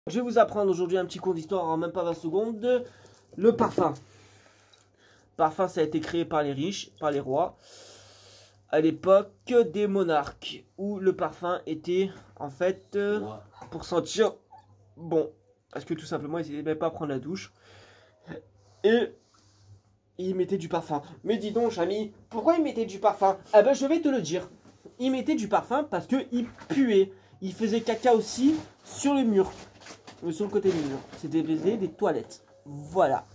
Je vais vous apprendre aujourd'hui un petit cours d'histoire en même pas 20 secondes. Le parfum. Parfum, ça a été créé par les riches, par les rois, à l'époque des monarques, où le parfum était en fait pour sentir bon. Parce que tout simplement, ils n'aimaient pas prendre la douche. Et ils mettaient du parfum. Mais dis donc, Chami, pourquoi ils mettaient du parfum? Ah ben, je vais te le dire. Ils mettaient du parfum parce qu'ils puaient. Ils faisaient caca aussi sur le mur. Sur le côté du mur. C'était des toilettes. Voilà.